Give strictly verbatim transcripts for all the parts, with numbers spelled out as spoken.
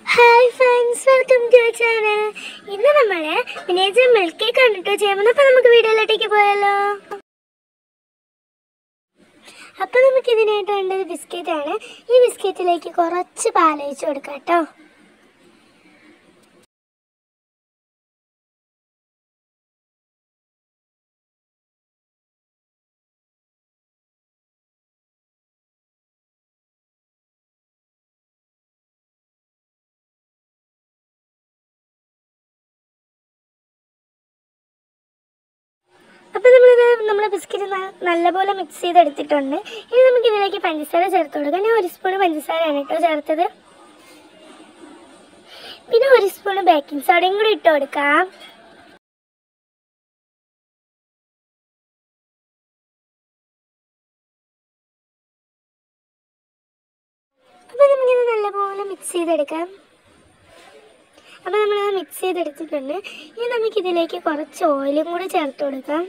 Hi friends, welcome to our channel. ഇന്ന് നമ്മൾ miniature milk cake കണ്ടിട്ട് ചെയ്യുമ്പോൾ അപ്പോൾ നമുക്ക് വീഡിയോയിലേക്ക് പോയാലോ. അപ്പോൾ നമുക്ക് ഇതിനായിട്ട് വേണ്ടത് ബിസ്ക്കറ്റ് ആണ്. ഈ ബിസ്ക്കറ്റിലേക്ക് കുറച്ച് പാൽ ഒഴിച്ച് കൊടുക്കാം ട്ടോ. അപ്പോൾ നമ്മളിത് നമ്മുടെ ബിസ്ക്കറ്റ് നല്ലപോലെ മിക്സ് ചെയ്തെടുത്തിട്ടുണ്ട്. ഇനി നമുക്ക് ഇതിലേക്ക് പഞ്ചസാര ചേർത്ത് കൊടുക്കാം. ഞാൻ ഒരു സ്പൂൺ പഞ്ചസാരയാണ് കേട്ടോ ചേർത്തത്. പിന്നെ ഒരു സ്പൂൺ ബേക്കിംഗ് സോഡയും കൂടി ഇട്ട് കൊടുക്കാം. അപ്പോൾ നമുക്കിത് നല്ലപോലെ മിക്സ് ചെയ്തെടുക്കാം. അപ്പോൾ നമ്മളത് മിക്സ് ചെയ്തെടുത്തിട്ടുണ്ട്. ഇനി നമുക്കിതിലേക്ക് കുറച്ച് ഓയിലും കൂടി ചേർത്ത് കൊടുക്കാം.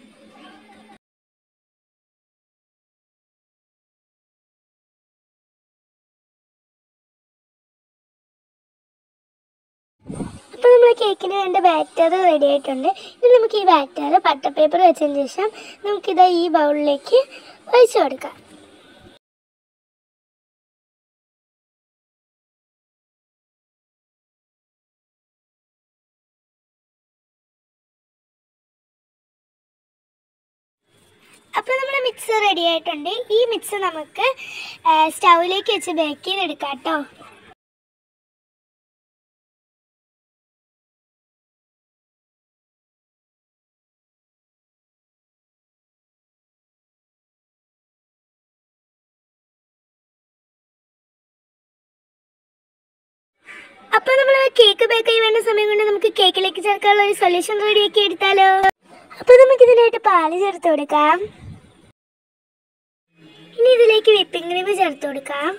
അപ്പോൾ നമ്മൾ കേക്കിന് വേണ്ട ബാറ്റർ റെഡി ആയിട്ടുണ്ട്. ഇനി നമുക്ക് ഈ ബാറ്റർ ബട്ടർ പേപ്പർ വെച്ചതിന് ശേഷം നമുക്കിത് ഈ ബൗളിലേക്ക് ഒഴിച്ചു കൊടുക്കാം. അപ്പോൾ നമ്മുടെ മിക്സ് റെഡി ആയിട്ടുണ്ട്. ഈ മിക്സ് നമുക്ക് സ്റ്റൗവിലേക്ക് വെച്ച് ബേക്ക് ചെയ്തെടുക്കാം കേട്ടോ. അപ്പോൾ നമ്മൾ കേക്ക് ബേക്ക് ചെയ്യാൻ വേണ്ട സമയം കൊണ്ട് നമുക്ക് കേക്കിലേക്ക് ചേർക്കാനുള്ള ഒരു സൊല്യൂഷൻ റെഡിയാക്കി എടുത്താലോ. അപ്പോൾ നമുക്കിതിനായിട്ട് പാല് ചേർത്ത് കൊടുക്കാം. ഇനി ഇതിലേക്ക് വിപ്പിംഗ് ക്രീം ചേർത്ത് കൊടുക്കാം.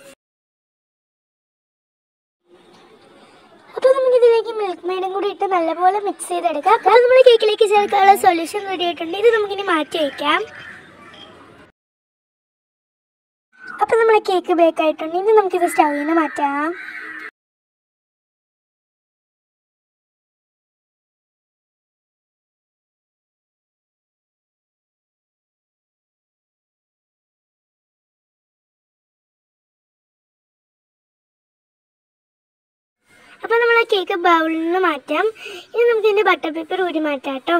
അപ്പോൾ നമുക്കിതിലേക്ക് മിൽക്ക് മെയ്ഡും കൂടി ഇട്ട് നല്ലപോലെ മിക്സ് ചെയ്തെടുക്കാം. അപ്പോൾ നമ്മൾ കേക്കിലേക്ക് ചേർക്കാനുള്ള സൊല്യൂഷൻ റെഡി ആയിട്ടുണ്ട്. ഇത് നമുക്കിനി മാറ്റി വയ്ക്കാം. അപ്പോൾ നമ്മളെ കേക്ക് ബേക്ക് ആയിട്ടുണ്ട്. ഇനി നമുക്കിത് സ്റ്റൗവിൽ നിന്ന് മാറ്റാം. അപ്പോൾ നമ്മൾ ആ കേക്ക് ബൗളിൽ നിന്ന് മാറ്റാം. ഇനി നമുക്ക് ഇതിൻ്റെ ബട്ടർ പേപ്പർ ഊരി മാറ്റാം കേട്ടോ.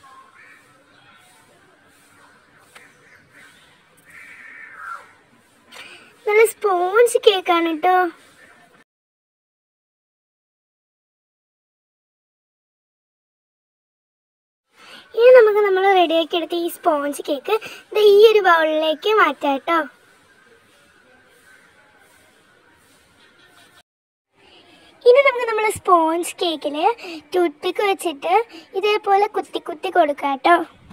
നല്ല സ്പോഞ്ച് കേക്കാണ് കേട്ടോ. ഇനി നമുക്ക് നമ്മൾ റെഡിയാക്കി എടുത്ത ഈ സ്പോഞ്ച് കേക്ക് ഈ ഒരു ബൗളിലേക്ക് മാറ്റാം കേട്ടോ. ഇനി നമുക്ക് നമ്മൾ സ്പോഞ്ച് കേക്കിൽ ടൂത്ത് പിക്ക് വെച്ചിട്ട് ഇതേപോലെ കുത്തി കുത്തി കൊടുക്കാം കേട്ടോ.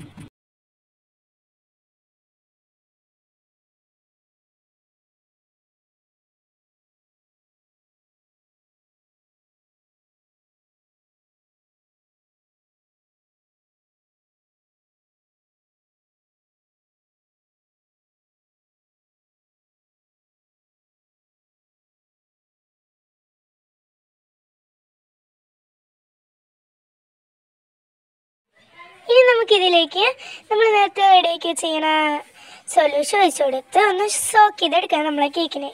ഇനി നമുക്കിതിലേക്ക് നമ്മൾ നേരത്തെ റെഡിയാക്കി ചെയ്യണ സൊല്യൂഷൻ വെച്ച് കൊടുത്ത് ഒന്ന് സോക്ക് ചെയ്തെടുക്കാം നമ്മളെ കേക്കിനെ.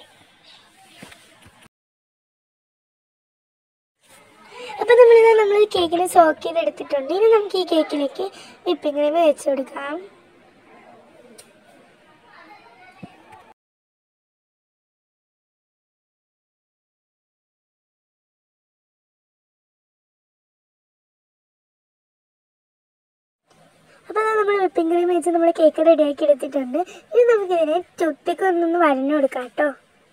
അപ്പോൾ നമ്മളിത് നമ്മൾ കേക്കിനെ സോക്ക് ചെയ്തെടുത്തിട്ടുണ്ട്. ഇനി നമുക്ക് ഈ കേക്കിലേക്ക് വിപ്പിംഗ് ക്രീം വെച്ച് കൊടുക്കാം. അപ്പോൾ നമ്മൾ വിപ്പിംഗ് ക്രീം വെച്ച് നമ്മൾ കേക്ക് റെഡിയാക്കി എടുത്തിട്ടുണ്ട്. ഇനി നമുക്കിതിനെ ടൂത്ത് പിക്ക് ഒന്നൊന്ന് വരഞ്ഞു കൊടുക്കാം കേട്ടോ.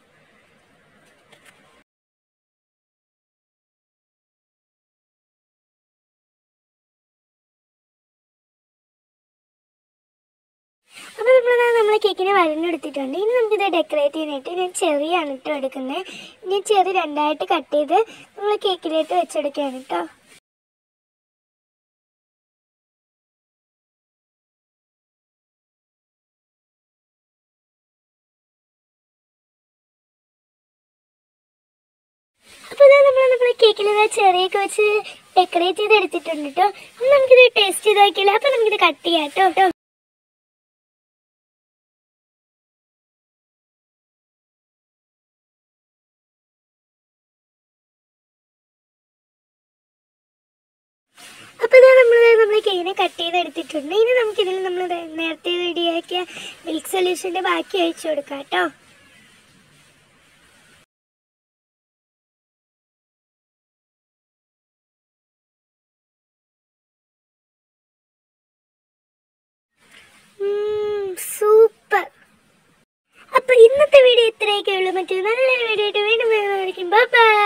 അപ്പോൾ നമ്മൾ നമ്മളെ കേക്കിനെ വരഞ്ഞെടുത്തിട്ടുണ്ട്. ഇനി നമുക്കിത് ഡെക്കറേറ്റ് ചെയ്യാനായിട്ട് ഞാൻ ചെറിയാണ് കേട്ടോ എടുക്കുന്നത്. ഇനി ചെറി രണ്ടായിട്ട് കട്ട് ചെയ്ത് നമ്മൾ കേക്കിലേക്ക് വെച്ചെടുക്കുകയാണ് കേട്ടോ. കേക്കിൽ ചെറിയൊക്കെ വെച്ച് ഡെക്കറേറ്റ് ചെയ്ത് എടുത്തിട്ടുണ്ട് കേട്ടോ. നമുക്കിത് ടേസ്റ്റ് ചെയ്ത് നോക്കിയാലോ. അപ്പം നമുക്കിത് കട്ട് ചെയ്യാം കേട്ടോ. അപ്പോൾ ഇതാ നമ്മൾ നമ്മൾ കേക്കിനെ കട്ട് ചെയ്ത് എടുത്തിട്ടുണ്ട്. ഇനി നമുക്കിതിൽ നമ്മൾ നേരത്തെ റെഡിയാക്കിയ മിൽക്ക് സൊല്യൂഷൻ്റെ ബാക്കി ഒഴിച്ചു കൊടുക്കാം കേട്ടോ. സൂപ്പർ. അപ്പോൾ ഇന്നത്തെ വീഡിയോ ഇത്രയൊക്കെ ഉള്ളൂ. മറ്റൊരു നല്ലൊരു വീഡിയോ ആയിട്ട് വീണ്ടും വരുന്നതായിരിക്കും. Bye by.